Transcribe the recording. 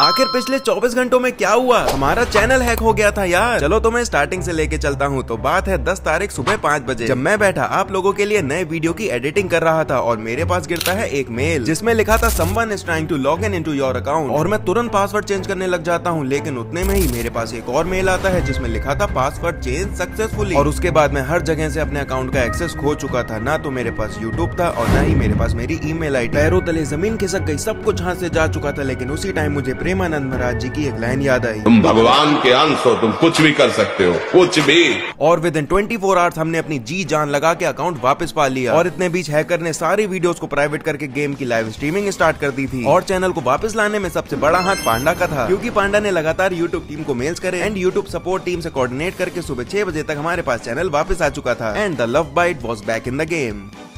आखिर पिछले 24 घंटों में क्या हुआ? हमारा चैनल हैक हो गया था यार। चलो तो मैं स्टार्टिंग से लेके चलता हूँ। तो बात है 10 तारीख सुबह 5 बजे, जब मैं बैठा आप लोगों के लिए नए वीडियो की एडिटिंग कर रहा था और मेरे पास गिरता है एक मेल जिसमें लिखा था someone is trying to log in into your account। और मैं तुरंत पासवर्ड चेंज करने लग जाता हूँ, लेकिन उतने में ही मेरे पास एक और मेल आता है जिसमें लिखा था पासवर्ड चेंज सक्सेसफुली। और उसके बाद मैं हर जगह से अपने अकाउंट का एक्सेस खो चुका था। ना तो मेरे पास यूट्यूब था और न ही मेरे पास मेरी ईमेल आईडी। पैरों तले जमीन खिसक गई, सब कुछ हाथ से जा चुका था। लेकिन उसी टाइम मुझे प्रेमानंद महाराज जी की एक लाइन याद आई, तुम भगवान के अंश हो, तुम कुछ भी कर सकते हो, कुछ भी। और विद इन 24 आवर्स हमने अपनी जी जान लगा के अकाउंट वापस पा लिया। और इतने बीच हैकर ने सारी वीडियोस को प्राइवेट करके गेम की लाइव स्ट्रीमिंग स्टार्ट कर दी थी। और चैनल को वापस लाने में सबसे बड़ा हाथ पांडा का था, क्योंकि पांडा ने लगातार यूट्यूब टीम को मेल्स करे एंड यूट्यूब सपोर्ट टीम से कोऑर्डिनेट करके सुबह 6 बजे तक हमारे पास चैनल वापस आ चुका था and the love bite was back in the game.